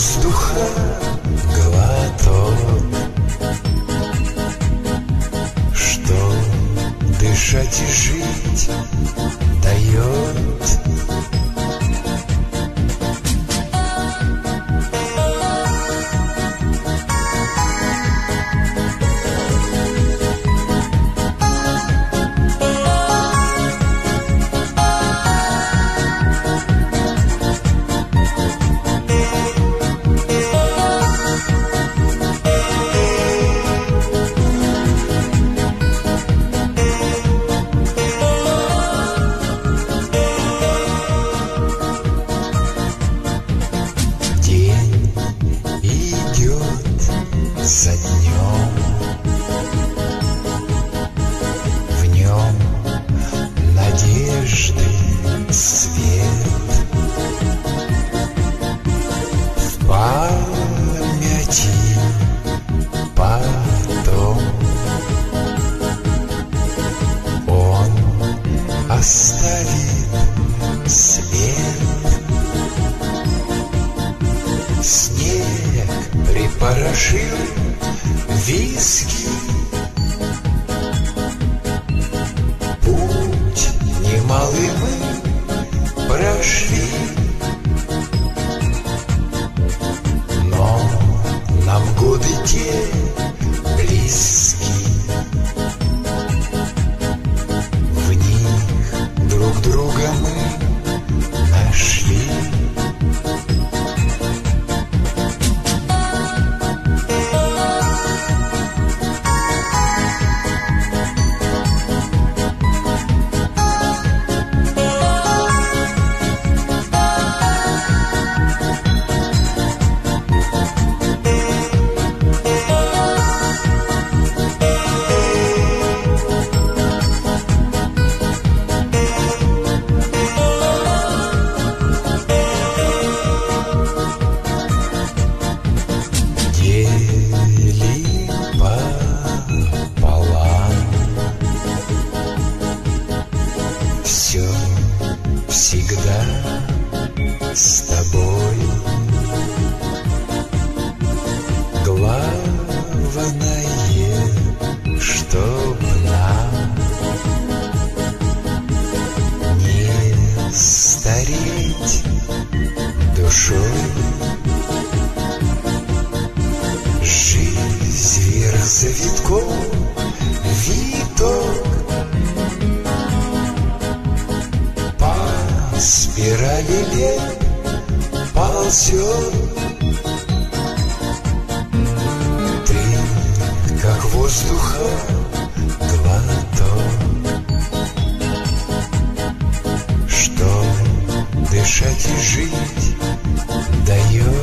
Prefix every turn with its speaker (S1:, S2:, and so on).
S1: воздуха глоток, что дышать и жить дает. За днем, в нем надежды свет, в памяти потом он оставит след. Снег припорошил виски, путь немалый мы прошли, но нам годы те близки, в них друг друга мы нашли. Все всегда с тобой. Главное, чтоб нам не стареть душой. Жизнь вверх завитком, виток спирали лет ползет. Ты, как воздуха глоток, что дышать и жить дает.